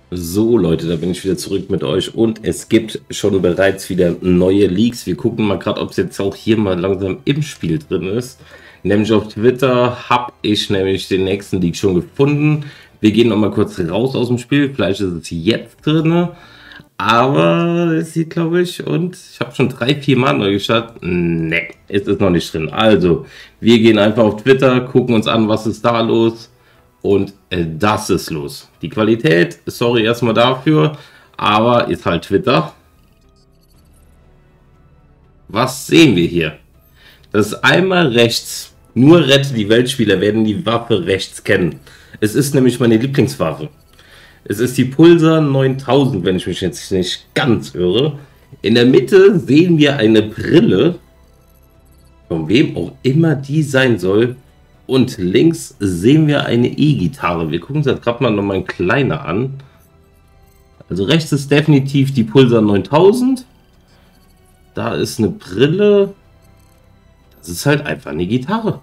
So Leute, da bin ich wieder zurück mit euch und es gibt schon bereits wieder neue Leaks. Wir gucken mal gerade, ob es jetzt auch hier mal langsam im Spiel drin ist. Nämlich auf Twitter habe ich nämlich den nächsten Leak schon gefunden. Wir gehen noch mal kurz raus aus dem Spiel, vielleicht ist es jetzt drin. Aber es sieht, glaube ich, und ich habe schon 3, 4 Mal neu geschaut. Ne, es ist noch nicht drin. Also, wir gehen einfach auf Twitter, gucken uns an, was ist da los. Und das ist los. Die Qualität, sorry erstmal dafür, aber ist halt Twitter. Was sehen wir hier? Das ist einmal rechts. Nur Rette die Weltspieler werden die Waffe rechts kennen. Es ist nämlich meine Lieblingswaffe. Es ist die Pulsar 9000, wenn ich mich jetzt nicht ganz irre. In der Mitte sehen wir eine Brille, von wem auch immer die sein soll. Und links sehen wir eine E-Gitarre. Wir gucken uns das gerade mal noch mal ein kleiner an. Also rechts ist definitiv die Pulsar 9000. Da ist eine Brille. Das ist halt einfach eine Gitarre.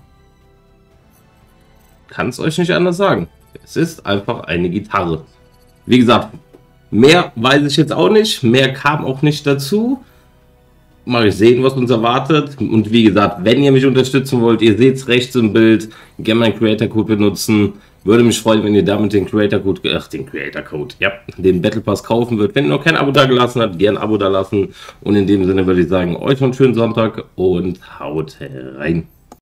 Kann es euch nicht anders sagen. Es ist einfach eine Gitarre. Wie gesagt, mehr weiß ich jetzt auch nicht. Mehr kam auch nicht dazu. Mal sehen, was uns erwartet. Und wie gesagt, wenn ihr mich unterstützen wollt, ihr seht es rechts im Bild, gerne meinen Creator Code benutzen. Würde mich freuen, wenn ihr damit den Creator Code, ja, den Battle Pass kaufen würdet. Wenn ihr noch kein Abo da gelassen habt, gerne ein Abo da lassen. Und in dem Sinne würde ich sagen, euch noch einen schönen Sonntag und haut rein.